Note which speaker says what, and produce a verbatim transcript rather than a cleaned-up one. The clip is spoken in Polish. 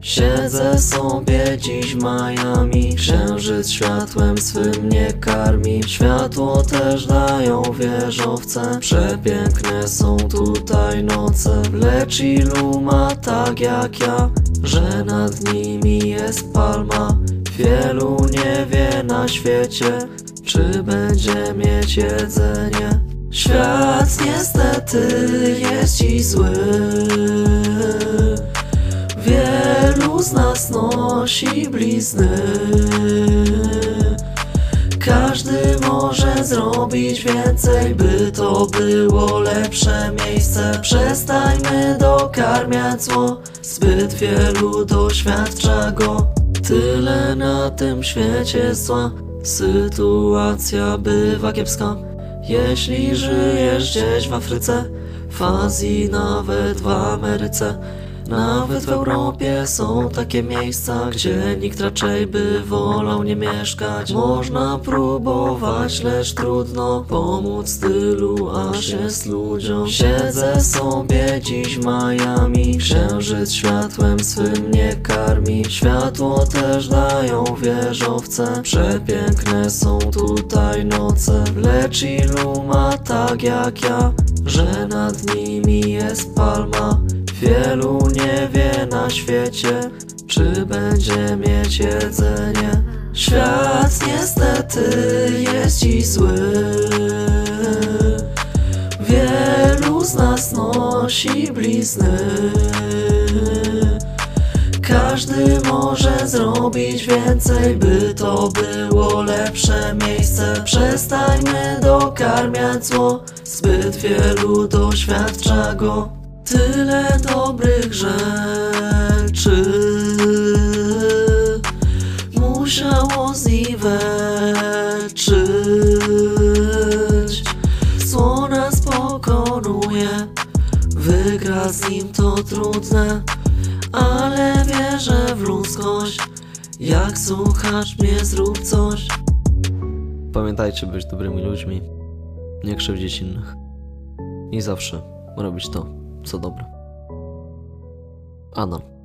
Speaker 1: Siedzę sobie dziś w Miami, księżyc światłem swym mnie karmi. Światło też dają wieżowce, przepiękne są tutaj noce. Lecz ilu ma tak jak ja, że nad nimi jest palma. Wielu nie wie na świecie, czy będzie mieć jedzenie. Świat niestety jest dziś zły, wielu z nas nosi blizny. Każdy może zrobić więcej, by to było lepsze miejsce. Przestańmy dokarmiać zło, zbyt wielu doświadcza go. Tyle na tym świecie zła, sytuacja bywa kiepska. Jeśli żyjesz gdzieś w Afryce, w Azji, nawet w Ameryce, nawet w Europie są takie miejsca, gdzie nikt raczej by wolał nie mieszkać. Można próbować, lecz trudno pomóc tylu, aż jest ludziom. Siedzę sobie dziś w Miami, księżyc światłem swym mnie karmi. Światło też dają wieżowce, przepiękne są tutaj noce. Lecz ilu ma tak jak ja, że nad nimi jest palma. Wielu nie wie na świecie, czy będzie mieć jedzenie. Świat niestety jest dziś zły, wielu z nas nosi blizny. Każdy może zrobić więcej, by to było lepsze miejsce. Przestańmy dokarmiać zło, zbyt wielu doświadcza go. Tyle dobrych rzeczy musiało zniweczyć. Zło nas pokonuje, wygrać z nim to trudne, ale wierzę w ludzkość. Jak słuchasz mnie, zrób coś.
Speaker 2: Pamiętajcie być dobrymi ludźmi, nie krzywdzić innych i zawsze robić to, co dobre. Adam.